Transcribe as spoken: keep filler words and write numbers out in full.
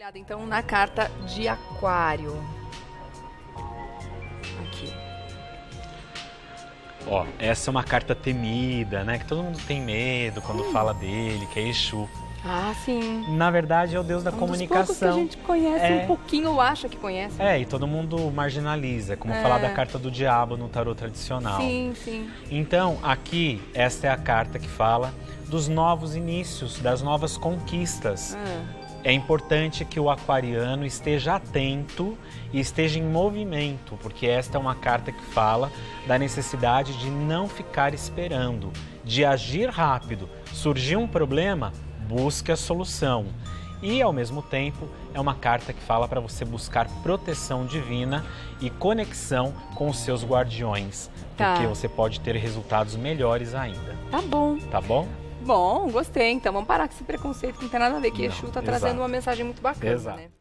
Olhada então na carta de Aquário. Aqui. Ó, essa é uma carta temida, né? Que todo mundo tem medo quando hum. fala dele, que é Exu. Ah, sim. Na verdade, é o deus da um comunicação. Dos poucos que a gente conhece, é... um pouquinho acha que conhece. É, e todo mundo marginaliza, é como é. falar da carta do diabo no tarô tradicional. Sim, sim. Então, aqui, esta é a carta que fala dos novos inícios, das novas conquistas. Ah. É importante que o aquariano esteja atento e esteja em movimento, porque esta é uma carta que fala da necessidade de não ficar esperando, de agir rápido. Surgiu um problema, busque a solução. E, ao mesmo tempo, é uma carta que fala para você buscar proteção divina e conexão com os seus guardiões, tá. porque você pode ter resultados melhores ainda. Tá bom. Tá bom? Bom, gostei. Então vamos parar com esse preconceito que não tem nada a ver, que Exu tá trazendo uma mensagem muito bacana, Exato. né?